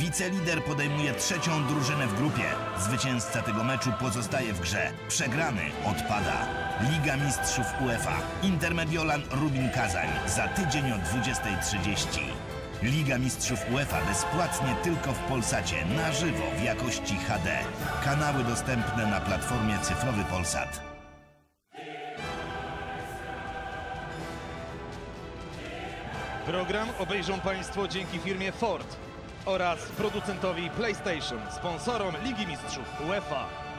Wicelider podejmuje trzecią drużynę w grupie. Zwycięzca tego meczu pozostaje w grze. Przegrany odpada. Liga Mistrzów UEFA. Intermediolan Rubin Kazań za tydzień o 20:30. Liga Mistrzów UEFA bezpłatnie tylko w Polsacie, na żywo w jakości HD. Kanały dostępne na platformie Cyfrowy Polsat. Program obejrzą Państwo dzięki firmie Ford oraz producentowi PlayStation, sponsorom Ligi Mistrzów UEFA.